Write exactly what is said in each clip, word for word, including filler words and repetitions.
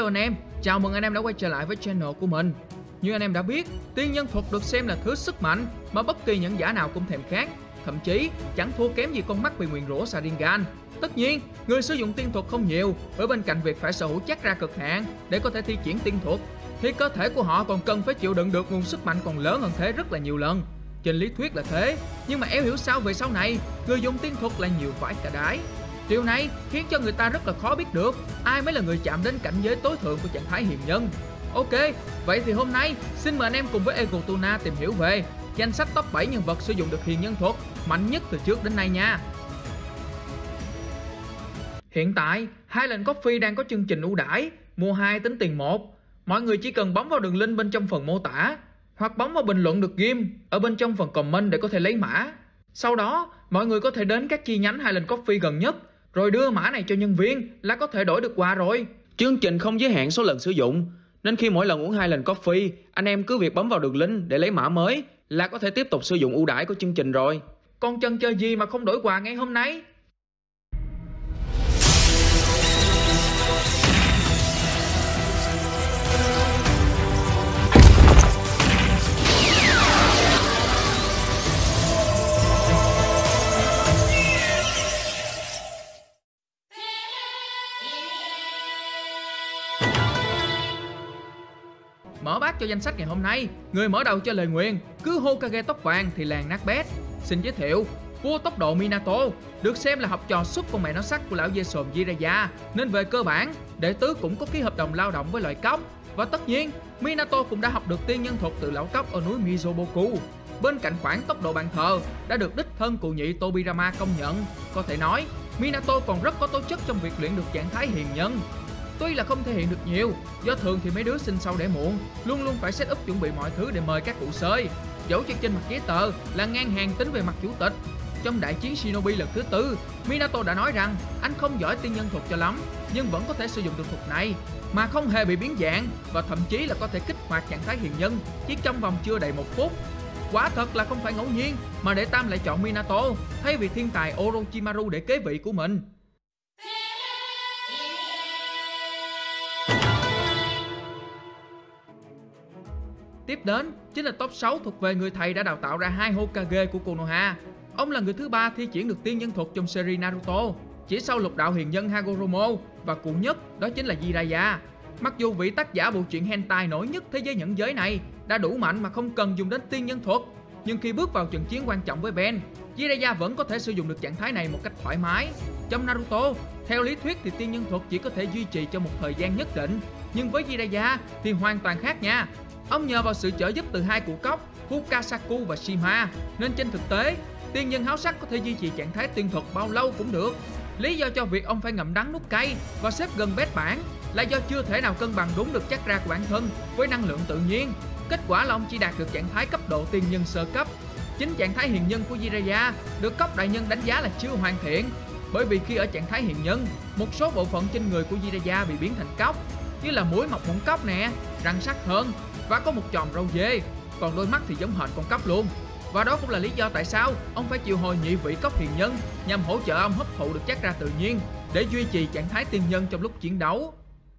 Hello anh em, chào mừng anh em đã quay trở lại với channel của mình. Như anh em đã biết, tiên nhân thuật được xem là thứ sức mạnh mà bất kỳ nhẫn giả nào cũng thèm khát, thậm chí chẳng thua kém gì con mắt bị nguyền rủa Sharingan. Tất nhiên, người sử dụng tiên thuật không nhiều, bởi bên cạnh việc phải sở hữu chắc ra cực hạn để có thể thi triển tiên thuật, thì cơ thể của họ còn cần phải chịu đựng được nguồn sức mạnh còn lớn hơn thế rất là nhiều lần. Trên lý thuyết là thế, nhưng mà éo hiểu sao về sau này, người dùng tiên thuật lại nhiều vãi cả đái. Điều này khiến cho người ta rất là khó biết được ai mới là người chạm đến cảnh giới tối thượng của trạng thái hiền nhân. Ok, vậy thì hôm nay xin mời anh em cùng với Egotuna tìm hiểu về danh sách top bảy nhân vật sử dụng được hiền nhân thuật mạnh nhất từ trước đến nay nha. Hiện tại, Highland Coffee đang có chương trình ưu đãi mua hai tính tiền một. Mọi người chỉ cần bấm vào đường link bên trong phần mô tả hoặc bấm vào bình luận được ghim ở bên trong phần comment để có thể lấy mã. Sau đó, mọi người có thể đến các chi nhánh Highland Coffee gần nhất rồi đưa mã này cho nhân viên là có thể đổi được quà rồi. Chương trình không giới hạn số lần sử dụng, nên khi mỗi lần uống Highland Coffee, anh em cứ việc bấm vào đường link để lấy mã mới là có thể tiếp tục sử dụng ưu đãi của chương trình rồi. Còn chần chờ gì mà không đổi quà ngay hôm nay? Mở bát cho danh sách ngày hôm nay, người mở đầu cho lời nguyền cứ Hokage tóc vàng thì làng nát bét. Xin giới thiệu, vua tốc độ Minato được xem là học trò suốt con mẹ nó sắc của lão dê sồm Jiraiya, nên về cơ bản đệ tứ cũng có ký hợp đồng lao động với loài cóc. Và tất nhiên Minato cũng đã học được tiên nhân thuật từ lão cóc ở núi Mizoboku. Bên cạnh khoản tốc độ bàn thờ đã được đích thân cụ nhị Tobirama công nhận, có thể nói Minato còn rất có tố chất trong việc luyện được trạng thái hiền nhân. Tuy là không thể hiện được nhiều, do thường thì mấy đứa sinh sau đẻ muộn luôn luôn phải set up chuẩn bị mọi thứ để mời các cụ sơi. Dẫu cho trên mặt giấy tờ là ngang hàng tính về mặt chủ tịch. Trong đại chiến Shinobi lần thứ tư, Minato đã nói rằng anh không giỏi tiên nhân thuật cho lắm, nhưng vẫn có thể sử dụng được thuật này mà không hề bị biến dạng, và thậm chí là có thể kích hoạt trạng thái hiền nhân chỉ trong vòng chưa đầy một phút. Quả thật là không phải ngẫu nhiên mà đệ tam lại chọn Minato thay vì thiên tài Orochimaru để kế vị của mình. Tiếp đến chính là top sáu thuộc về người thầy đã đào tạo ra hai Hokage của Konoha. Ông là người thứ ba thi triển được tiên nhân thuật trong series Naruto, chỉ sau lục đạo hiền nhân Hagoromo và cụ nhất đó chính là Jiraiya. Mặc dù vị tác giả bộ truyện hentai nổi nhất thế giới nhẫn giới này đã đủ mạnh mà không cần dùng đến tiên nhân thuật, nhưng khi bước vào trận chiến quan trọng với Ben, Jiraiya vẫn có thể sử dụng được trạng thái này một cách thoải mái. Trong Naruto, theo lý thuyết thì tiên nhân thuật chỉ có thể duy trì cho một thời gian nhất định, nhưng với Jiraiya thì hoàn toàn khác nha. Ông nhờ vào sự trợ giúp từ hai cụ cóc Fukasaku và Shima, nên trên thực tế tiên nhân háo sắc có thể duy trì trạng thái tiên thuật bao lâu cũng được. Lý do cho việc ông phải ngậm đắng nuốt cay và xếp gần bét bảng là do chưa thể nào cân bằng đúng được chắc ra của bản thân với năng lượng tự nhiên. Kết quả là ông chỉ đạt được trạng thái cấp độ tiên nhân sơ cấp. Chính trạng thái hiền nhân của Jiraiya được cóc đại nhân đánh giá là chưa hoàn thiện, bởi vì khi ở trạng thái hiền nhân, một số bộ phận trên người của Jiraiya bị biến thành cóc, như là mũi mọc mụn cóc nè, răng sắc hơn và có một chòm râu dê, còn đôi mắt thì giống hệt con cóc luôn. Và đó cũng là lý do tại sao ông phải triệu hồi nhị vị cóc hiền nhân nhằm hỗ trợ ông hấp thụ được chắc ra tự nhiên để duy trì trạng thái tiên nhân trong lúc chiến đấu.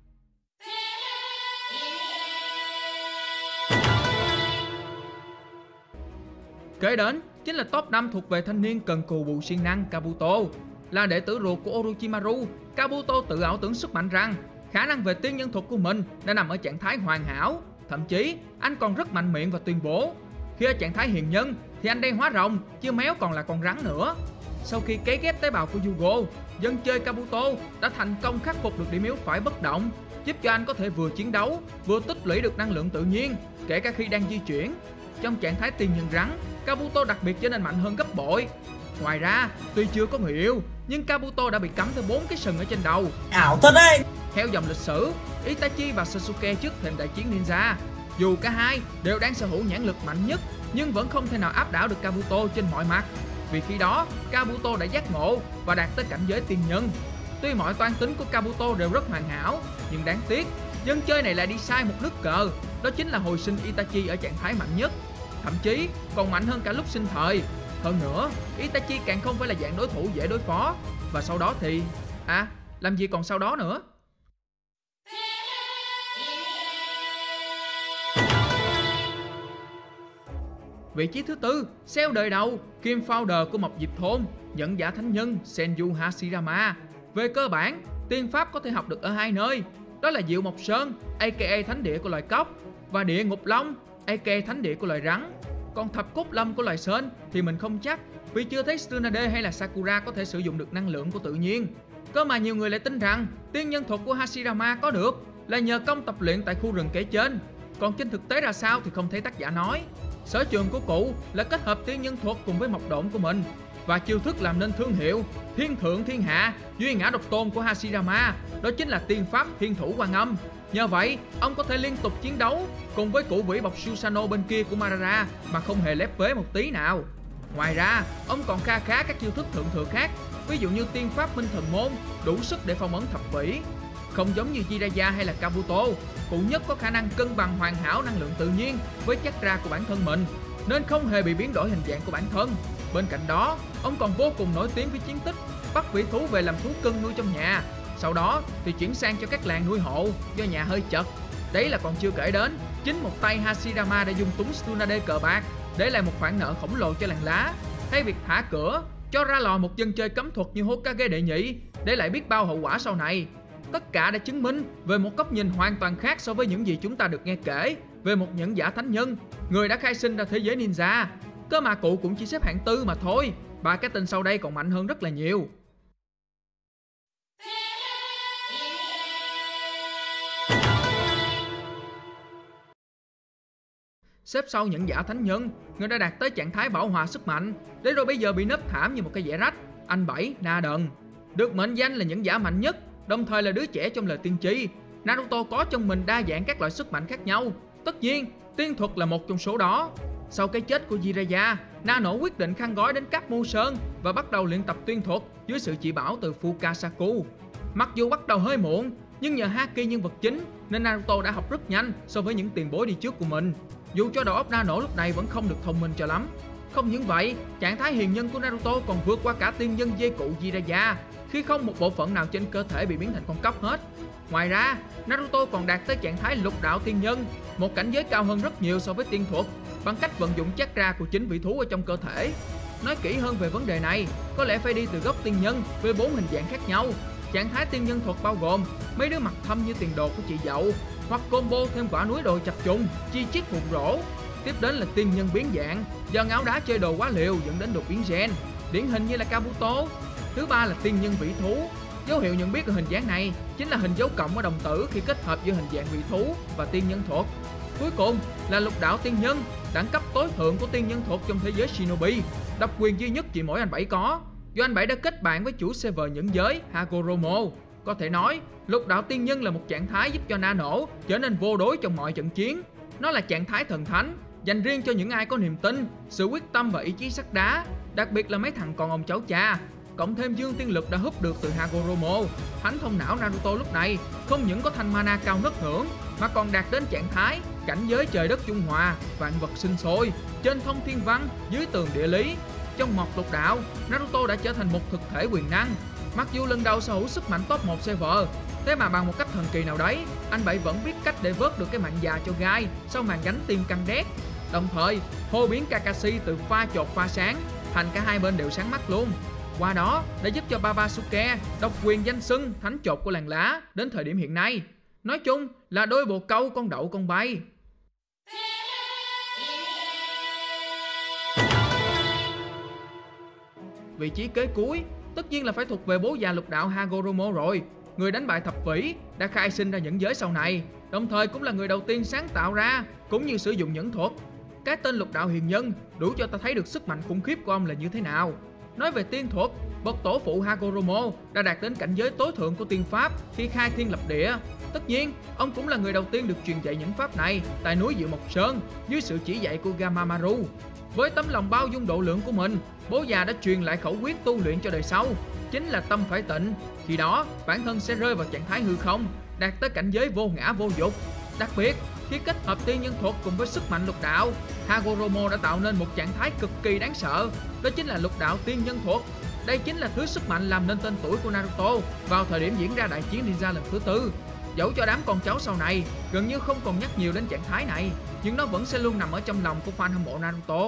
Kế đến chính là top năm thuộc về thanh niên cần cù bù siêng năng Kabuto. Là đệ tử ruột của Orochimaru, Kabuto tự ảo tưởng sức mạnh rằng khả năng về tiên nhân thuật của mình đã nằm ở trạng thái hoàn hảo. Thậm chí anh còn rất mạnh miệng và tuyên bố khi ở trạng thái hiền nhân thì anh đang hóa rồng chứ méo còn là con rắn nữa. Sau khi cấy ghép tế bào của Yugo, dân chơi Kabuto đã thành công khắc phục được điểm yếu phải bất động, giúp cho anh có thể vừa chiến đấu vừa tích lũy được năng lượng tự nhiên kể cả khi đang di chuyển. Trong trạng thái tiên nhân rắn, Kabuto đặc biệt trở nên mạnh hơn gấp bội. Ngoài ra, tuy chưa có người yêu nhưng Kabuto đã bị cắm thêm bốn cái sừng ở trên đầu. Ảo thật đấy. Theo dòng lịch sử, Itachi và Sasuke trước thềm đại chiến ninja, dù cả hai đều đang sở hữu nhãn lực mạnh nhất nhưng vẫn không thể nào áp đảo được Kabuto trên mọi mặt. Vì khi đó, Kabuto đã giác ngộ và đạt tới cảnh giới tiên nhân. Tuy mọi toan tính của Kabuto đều rất hoàn hảo, nhưng đáng tiếc, dân chơi này lại đi sai một nước cờ, đó chính là hồi sinh Itachi ở trạng thái mạnh nhất, thậm chí còn mạnh hơn cả lúc sinh thời. Hơn nữa, Itachi càng không phải là dạng đối thủ dễ đối phó. Và sau đó thì... À, làm gì còn sau đó nữa. Vị trí thứ tư, Cell đời đầu, Kim Founder của Mộc Diệp Thôn, Nhẫn giả thánh nhân Senju Hashirama. Về cơ bản, tiên pháp có thể học được ở hai nơi, đó là Diệu Mộc Sơn, aka thánh địa của loài cóc, và Địa Ngục Long, aka thánh địa của loài rắn. Còn Thập Cốt Lâm của loài sên thì mình không chắc, vì chưa thấy Tsunade hay là Sakura có thể sử dụng được năng lượng của tự nhiên. Cơ mà nhiều người lại tin rằng tiên nhân thuật của Hashirama có được là nhờ công tập luyện tại khu rừng kể trên. Còn trên thực tế ra sao thì không thấy tác giả nói. Sở trường của cụ là kết hợp tiên nhân thuật cùng với mộc độn của mình, và chiêu thức làm nên thương hiệu Thiên Thượng Thiên Hạ Duy Ngã Độc Tôn của Hashirama, đó chính là tiên pháp Thiên Thủ Quan Âm. Nhờ vậy, ông có thể liên tục chiến đấu cùng với cụ vĩ bọc Susanoo bên kia của Madara mà không hề lép vế một tí nào. Ngoài ra, ông còn kha khá các chiêu thức thượng thừa khác, ví dụ như tiên pháp Minh Thần Môn, đủ sức để phong ấn thập vĩ. Không giống như Jiraiya hay là Kabuto, cụ nhất có khả năng cân bằng hoàn hảo năng lượng tự nhiên với chakra của bản thân mình, nên không hề bị biến đổi hình dạng của bản thân. Bên cạnh đó, ông còn vô cùng nổi tiếng với chiến tích bắt vĩ thú về làm thú cưng nuôi trong nhà, sau đó thì chuyển sang cho các làng nuôi hộ do nhà hơi chật. Đấy là còn chưa kể đến chính một tay Hashirama đã dùng túng Tsunade cờ bạc để lại một khoản nợ khổng lồ cho làng lá, thay việc thả cửa cho ra lò một dân chơi cấm thuật như Hokage đệ nhị, để lại biết bao hậu quả sau này. Tất cả đã chứng minh về một góc nhìn hoàn toàn khác so với những gì chúng ta được nghe kể về một nhẫn giả thánh nhân, người đã khai sinh ra thế giới ninja. Cơ mà cụ cũng chỉ xếp hạng tư mà thôi, ba cái tên sau đây còn mạnh hơn rất là nhiều. Xếp sau nhẫn giả thánh nhân, người đã đạt tới trạng thái bảo hòa sức mạnh, để rồi bây giờ bị nấp thảm như một cái dẻ rách, anh Bảy Naden. Được mệnh danh là nhẫn giả mạnh nhất, đồng thời là đứa trẻ trong lời tiên tri, Naruto có trong mình đa dạng các loại sức mạnh khác nhau. Tất nhiên, tiên thuật là một trong số đó. Sau cái chết của Jiraiya, Nano quyết định khăn gói đến Cáp Mu Sơn và bắt đầu luyện tập tuyên thuật dưới sự chỉ bảo từ Fukasaku. Mặc dù bắt đầu hơi muộn, nhưng nhờ Haki nhân vật chính nên Naruto đã học rất nhanh so với những tiền bối đi trước của mình, dù cho đầu óc Nano lúc này vẫn không được thông minh cho lắm. Không những vậy, trạng thái hiền nhân của Naruto còn vượt qua cả tiên nhân dê cụ Jiraiya, khi không một bộ phận nào trên cơ thể bị biến thành con cóc hết. Ngoài ra, Naruto còn đạt tới trạng thái lục đạo tiên nhân, một cảnh giới cao hơn rất nhiều so với tiên thuật, bằng cách vận dụng chakra của chính vị thú ở trong cơ thể. Nói kỹ hơn về vấn đề này, có lẽ phải đi từ gốc tiên nhân với bốn hình dạng khác nhau. Trạng thái tiên nhân thuật bao gồm mấy đứa mặt thâm như tiền đồ của chị dậu, hoặc combo thêm quả núi đồi chập trùng, chi chít hùng rỗ. Tiếp đến là tiên nhân biến dạng, do ngáo đá chơi đồ quá liều dẫn đến đột biến gen, điển hình như là Kabuto. Thứ ba là tiên nhân vĩ thú. Dấu hiệu nhận biết ở hình dáng này chính là hình dấu cộng ở đồng tử khi kết hợp giữa hình dạng vị thú và tiên nhân thuật. Cuối cùng là lục đạo tiên nhân, đẳng cấp tối thượng của tiên nhân thuật trong thế giới Shinobi, độc quyền duy nhất chỉ mỗi anh Bảy có, do anh Bảy đã kết bạn với chủ server nhẫn giới Hagoromo. Có thể nói, lục đạo tiên nhân là một trạng thái giúp cho Nano trở nên vô đối trong mọi trận chiến. Nó là trạng thái thần thánh, dành riêng cho những ai có niềm tin, sự quyết tâm và ý chí sắt đá, đặc biệt là mấy thằng con ông cháu cha. Cộng thêm dương tiên lực đã húp được từ Hagoromo, thánh thông não Naruto lúc này không những có thanh mana cao ngất ngưỡng, mà còn đạt đến trạng thái cảnh giới trời đất trung hòa, vạn vật sinh sôi, trên thông thiên văn, dưới tường địa lý. Trong một lục đạo, Naruto đã trở thành một thực thể quyền năng. Mặc dù lần đầu sở hữu sức mạnh top một server, thế mà bằng một cách thần kỳ nào đấy, anh Bảy vẫn biết cách để vớt được cái mạng già cho Gai sau màn gánh tim căng đét. Đồng thời, hô biến Kakashi từ pha chột pha sáng thành cả hai bên đều sáng mắt luôn. Qua đó đã giúp cho Babasuke độc quyền danh xưng thánh chột của làng lá đến thời điểm hiện nay. Nói chung là đôi bồ câu con đậu con bay. Vị trí kế cuối tất nhiên là phải thuộc về bố già lục đạo Hagoromo rồi, người đánh bại thập vĩ, đã khai sinh ra nhẫn giới sau này, đồng thời cũng là người đầu tiên sáng tạo ra cũng như sử dụng nhẫn thuật. Cái tên lục đạo hiền nhân đủ cho ta thấy được sức mạnh khủng khiếp của ông là như thế nào. Nói về tiên thuật, bậc tổ phụ Hagoromo đã đạt đến cảnh giới tối thượng của tiên pháp khi khai thiên lập địa. Tất nhiên, ông cũng là người đầu tiên được truyền dạy những pháp này tại núi Diệu Mộc Sơn dưới sự chỉ dạy của Gamamaru. Với tấm lòng bao dung độ lượng của mình, bố già đã truyền lại khẩu quyết tu luyện cho đời sau, chính là tâm phải tịnh. Khi đó, bản thân sẽ rơi vào trạng thái hư không, đạt tới cảnh giới vô ngã vô dục. Đặc biệt, khi kết hợp tiên nhân thuật cùng với sức mạnh lục đạo, Hagoromo đã tạo nên một trạng thái cực kỳ đáng sợ, đó chính là lục đạo tiên nhân thuật. Đây chính là thứ sức mạnh làm nên tên tuổi của Naruto vào thời điểm diễn ra đại chiến ninja lần thứ tư. Dẫu cho đám con cháu sau này gần như không còn nhắc nhiều đến trạng thái này, nhưng nó vẫn sẽ luôn nằm ở trong lòng của fan hâm mộ Naruto.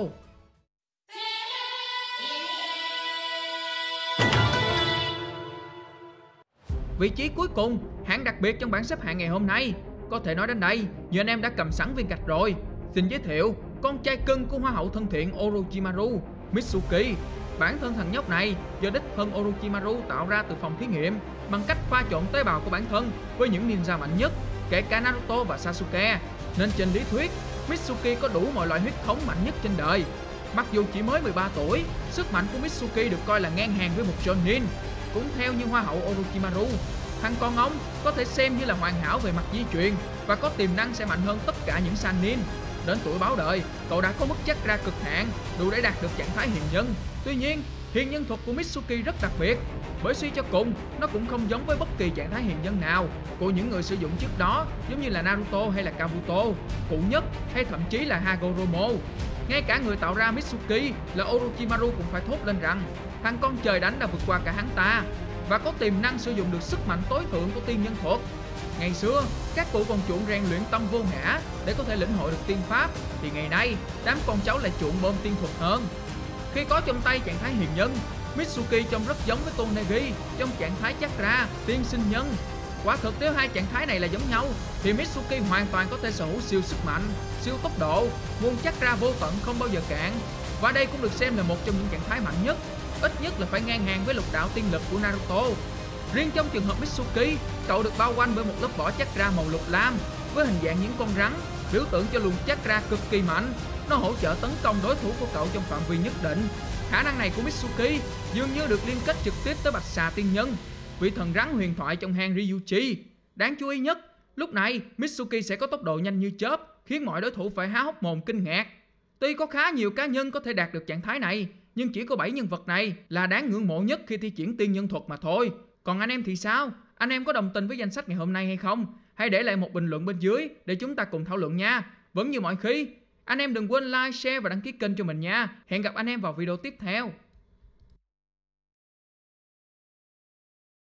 Vị trí cuối cùng, hạng đặc biệt trong bảng xếp hạng ngày hôm nay. Có thể nói đến đây, như anh em đã cầm sẵn viên gạch rồi. Xin giới thiệu, con trai cưng của hoa hậu thân thiện Orochimaru, Mitsuki. Bản thân thằng nhóc này do đích thân Orochimaru tạo ra từ phòng thí nghiệm bằng cách pha trộn tế bào của bản thân với những ninja mạnh nhất, kể cả Naruto và Sasuke. Nên trên lý thuyết, Mitsuki có đủ mọi loại huyết thống mạnh nhất trên đời. Mặc dù chỉ mới mười ba tuổi, sức mạnh của Mitsuki được coi là ngang hàng với một Jonin. Cũng theo như hoa hậu Orochimaru, thằng con ông có thể xem như là hoàn hảo về mặt di truyền và có tiềm năng sẽ mạnh hơn tất cả những Sannin. Đến tuổi báo đời, cậu đã có mức chakra cực hạn, đủ để đạt được trạng thái hiền nhân. Tuy nhiên, hiền nhân thuật của Mitsuki rất đặc biệt, bởi suy cho cùng, nó cũng không giống với bất kỳ trạng thái hiền nhân nào của những người sử dụng trước đó, giống như là Naruto hay là Kabuto, Cụ Nhất hay thậm chí là Hagoromo. Ngay cả người tạo ra Mitsuki là Orochimaru cũng phải thốt lên rằng thằng con trời đánh đã vượt qua cả hắn ta và có tiềm năng sử dụng được sức mạnh tối thượng của tiên nhân thuật. Ngày xưa, các cụ còn chuộng rèn luyện tâm vô ngã để có thể lĩnh hội được tiên pháp, thì ngày nay, đám con cháu lại chuộng bơm tiên thuật hơn. Khi có trong tay trạng thái hiền nhân, Mitsuki trông rất giống với Tonegi trong trạng thái chakra, tiên sinh nhân. Quả thực nếu hai trạng thái này là giống nhau, thì Mitsuki hoàn toàn có thể sở hữu siêu sức mạnh, siêu tốc độ, nguồn chakra vô tận không bao giờ cạn. Và đây cũng được xem là một trong những trạng thái mạnh nhất, ít nhất là phải ngang hàng với lục đạo tiên lực của Naruto. Riêng trong trường hợp Mitsuki, cậu được bao quanh bởi một lớp vỏ chakra màu lục lam với hình dạng những con rắn, biểu tượng cho luồng chakra cực kỳ mạnh. Nó hỗ trợ tấn công đối thủ của cậu trong phạm vi nhất định. Khả năng này của Mitsuki dường như được liên kết trực tiếp tới Bạch Xà Tiên Nhân, vị thần rắn huyền thoại trong hang Ryuchi. Đáng chú ý nhất, lúc này Mitsuki sẽ có tốc độ nhanh như chớp, khiến mọi đối thủ phải há hốc mồm kinh ngạc. Tuy có khá nhiều cá nhân có thể đạt được trạng thái này, nhưng chỉ có bảy nhân vật này là đáng ngưỡng mộ nhất khi thi triển tiên nhân thuật mà thôi. Còn anh em thì sao? Anh em có đồng tình với danh sách ngày hôm nay hay không? Hãy để lại một bình luận bên dưới để chúng ta cùng thảo luận nha. Vẫn như mọi khi, anh em đừng quên like, share và đăng ký kênh cho mình nha. Hẹn gặp anh em vào video tiếp theo.